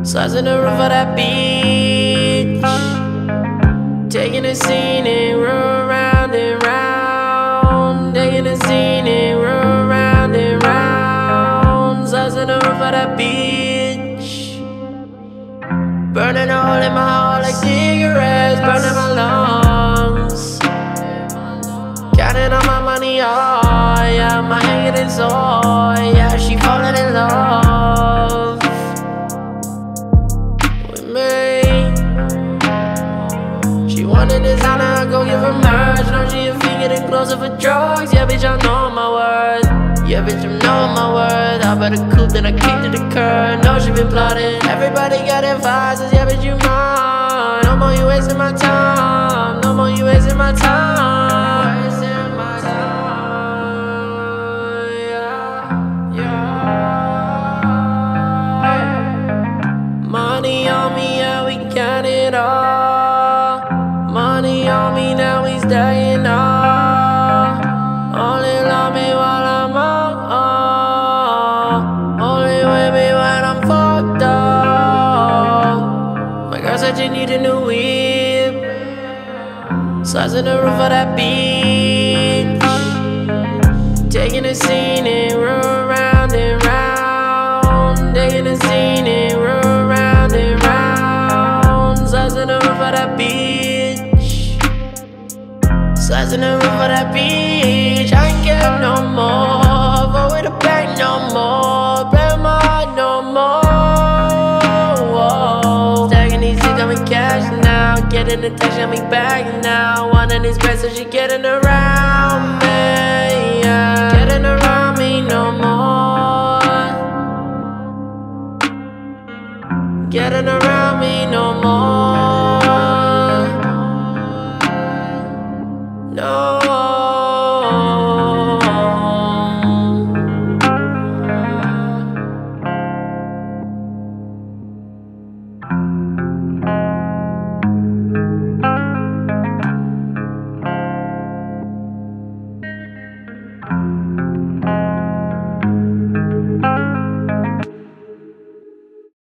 Slicing the roof of that beach, taking a scenic road round and round, taking a scenic road round and round. Slicing the roof of that beach, burning a hole in my heart like cigarettes, burning my lungs. Counting on my money, oh yeah, my hand getting sore, yeah, she falling in love with me. She wanted designer, I go give her merch. Know she a fiend, getting closer for drugs. Yeah, bitch, I know my worth. Yeah, bitch, I know my worth. I better coupe, then I kick to the curb. Know she been plotting. Everybody got advices, yeah, bitch, you mine. No more you wasting my time. No more you wasting my time. Wasting my time, yeah. Money on me, yeah, we count it all. Money on me, now we staying up. Only love me while I'm up. Only with me when I'm fucked up. My girl said she need a new whip. Slicing the roof of that beach, taking a scenic road round and round, taking a scenic road round and round. Slicing the roof of that beach, slicing the roof of that beach. I ain't get no more, go with the bank no more, play my heart no more. Stacking these things, got me cash now, getting the text, got me back now. One of these girls, so she getting around me, yeah. Getting around me no more, getting around me no more.